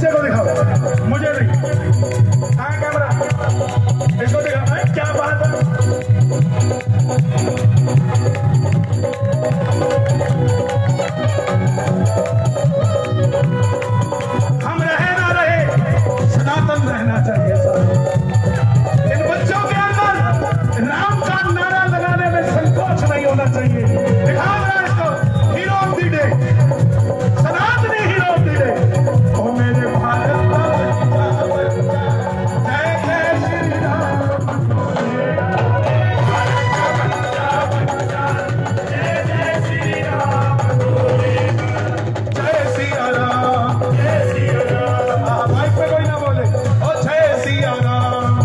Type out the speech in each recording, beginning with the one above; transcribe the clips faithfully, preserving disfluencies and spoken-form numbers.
बच्चे को दिखाओ, मुझे नहीं। हाँ कैमरा, इसको दिखाओ। क्या बात है, हम रहे ना रहे, सनातन रहना चाहिए सर। इन बच्चों के अंदर राम का नारा लगाने में संकोच नहीं होना चाहिए। दिखाओ ना इसको, हीरो ऑफ द डे, सनातनी हीरो ऑफ द डे। ओ मेरे भारत का बच्चा बच्चा, जय जय श्री राम। जय जय श्री राम, जय सिया राम, जय सिया राम। माइक पे कोई ना बोले, ओ जय सिया राम,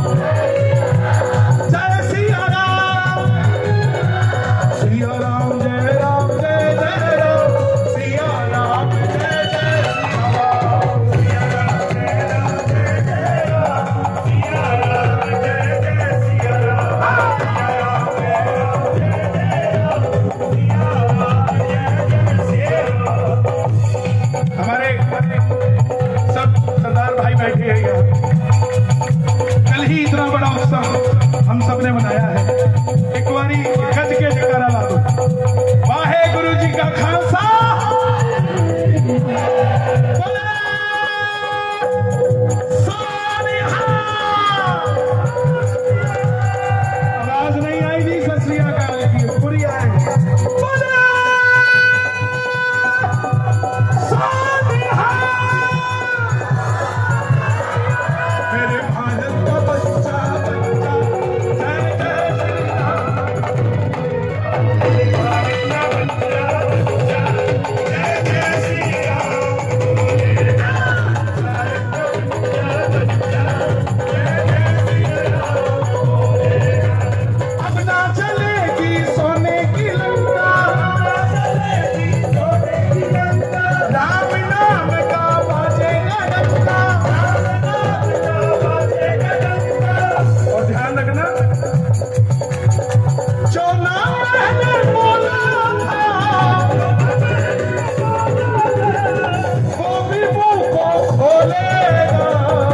जय सिया राम, सिया राम जय राम जय जय राम, सिया राम जय जय सिया राम, सिया राम जय राम जय जय राम, सिया राम जय जय सिया राम, सिया राम जय राम जय जय राम, सिया राम जय जय सिया राम। हमारे सब सरदार भाई बैठे हैं यहाँ। कल ही इतना बड़ा उत्सव हम सबने मनाया है। एक बारी गज के जयकारा ला दो। वाहे गुरु जी का खालसा, आवाज नहीं आई जी, सत श्री अकाल की पूरी आए। मेरे भारत का बच्चा बच्चा, जय जय श्री राम। भारत का बच्चा बच्चा, जय जय श्री राम। भारत का बच्चा बच्चा, जय जय श्री राम। अब ना चलेगी सोने की लंका, चलेगी सोने की लंका। राम नाम का बाजेगा डंका, राम नाम का बाजेगा डंका। और ध्यान रखना, जो नाम मैंने बोला था, वो भी मुंह को खोलेगा।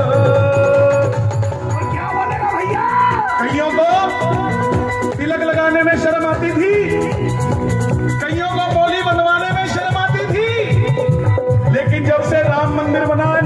क्या बोलेगा भैया? कईयों को तिलक लगाने में शर्म आती थी, कईयों को बोली बनवाने में शर्म आती थी, लेकिन जब से राम मंदिर बना